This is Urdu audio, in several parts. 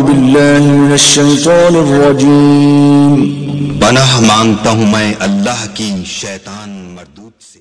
باللہ من الشیطان الرجیم۔ پناہ مانگتا ہوں میں اللہ کی شیطان مردود سے۔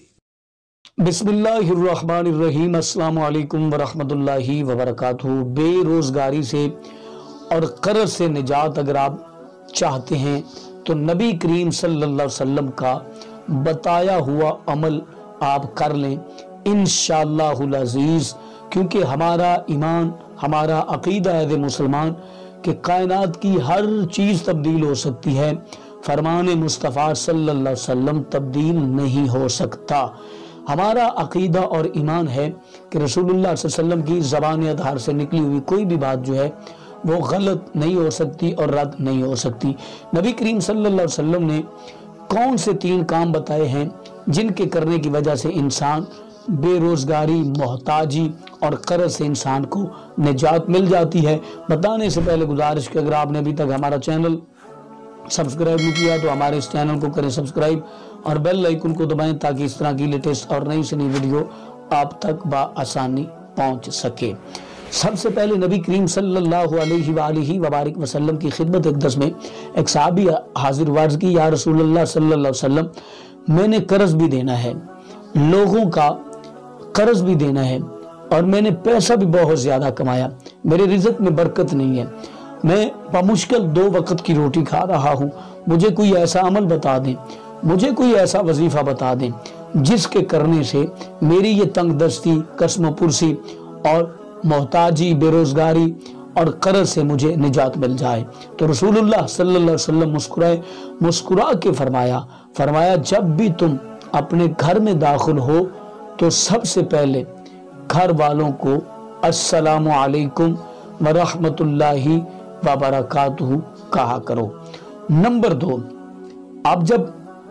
بسم اللہ الرحمن الرحیم۔ السلام علیکم ورحمۃ اللہ وبرکاتہ۔ بے روزگاری سے اور قرض سے نجات اگر آپ چاہتے ہیں تو نبی کریم صلی اللہ علیہ وسلم کا بتایا ہوا عمل آپ کر لیں انشاءاللہ العزیز، کیونکہ ہمارا ایمان، ہمارا عقیدہ ہے مسلمان کہ کائنات کی ہر چیز تبدیل ہو سکتی ہے، فرمان مصطفیٰ صلی اللہ علیہ وسلم تبدیل نہیں ہو سکتا۔ ہمارا عقیدہ اور ایمان ہے کہ رسول اللہ صلی اللہ علیہ وسلم کی زبان اطہار سے نکلی ہوئی کوئی بھی بات جو ہے وہ غلط نہیں ہو سکتی اور رد نہیں ہو سکتی۔ نبی کریم صلی اللہ علیہ وسلم نے کون سے 3 کام بتائے ہیں جن کے کرنے کی وجہ سے انسان بے روزگاری، محتاجی اور قرض سے انسان کو نجات مل جاتی ہے۔ بتانے سے پہلے گزارش کہ اگر آپ نے ابھی تک ہمارا چینل سبسکرائب نہیں کیا تو ہمارے اس چینل کو کریں سبسکرائب اور بیل آئیکن کو دبائیں تاکہ اس طرح کی لیٹسٹ اور نئی سے نئی ویڈیو آپ تک بآسانی پہنچ سکے۔ سب سے پہلے نبی کریم صلی اللہ علیہ وآلہ وبارک وسلم کی خدمت اقدس میں ایک صحابی حاضر عرض کی، یا رسول اللہ صلی اللہ علیہ وسلم میں نے قرض بھی دینا ہے، لوگوں کا قرض بھی دینا ہے، اور میں نے پیسہ بھی بہت زیادہ کمایا، میرے رزق میں برکت نہیں ہے، میں بمشکل 2 وقت کی روٹی کھا رہا ہوں، مجھے کوئی ایسا عمل بتا دیں، مجھے کوئی ایسا وظیفہ بتا دیں جس کے کرنے سے میری یہ تنگ دستی، قسم و پرسی اور محتاجی، بے روزگاری اور قرض سے مجھے نجات مل جائے۔ تو رسول اللہ صلی اللہ علیہ وسلم مسکرا کے فرمایا جب بھی تم اپنے گھر میں داخل ہو تو سب سے پہلے گھر والوں کو السلام علیکم ورحمۃ اللہ وبرکاتہ کہا کرو۔ نمبر 2، آپ جب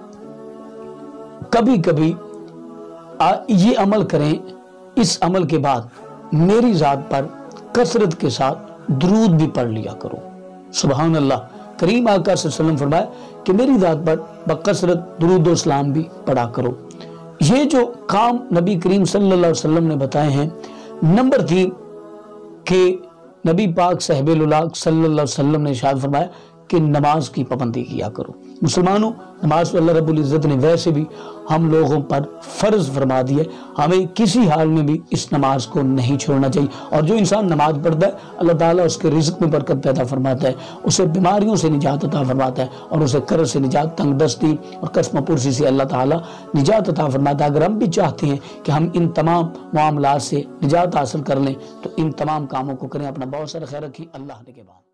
کبھی یہ عمل کریں، اس عمل کے بعد میری ذات پر کثرت کے ساتھ درود بھی پڑھ لیا کرو۔ سبحان اللہ، کریم آقا صلی اللہ علیہ وسلم فرمایا کہ میری ذات پر بکثرت درود و اسلام بھی پڑھا کرو۔ یہ جو کام نبی کریم صلی اللہ علیہ وسلم نے بتائے ہیں۔ نمبر 3 کہ نبی پاک صاحب الولاق صلی اللہ علیہ وسلم نے ارشاد فرمایا کہ نماز کی پابندی کیا کرو۔ مسلمانوں، نماز اللہ رب العزت نے ویسے بھی ہم لوگوں پر فرض فرما دی ہے، ہمیں کسی حال میں بھی اس نماز کو نہیں چھوڑنا چاہیے، اور جو انسان نماز پڑھتا ہے اللہ تعالیٰ اس کے رزق میں برکت پیدا فرماتا ہے، اسے بیماریوں سے نجات عطا فرماتا ہے، اور اسے قرض سے نجات، تنگ دستی اور قسم پرسی سے اللہ تعالیٰ نجات عطا فرماتا ہے۔ اگر ہم بھی چاہتے ہیں کہ ہم ان تمام معاملات سے نجات حاصل کر لیں تو ان تمام کاموں کو کریں۔ اپنا بہت سارا خیال رکھیں۔ اللہ نے کے بعد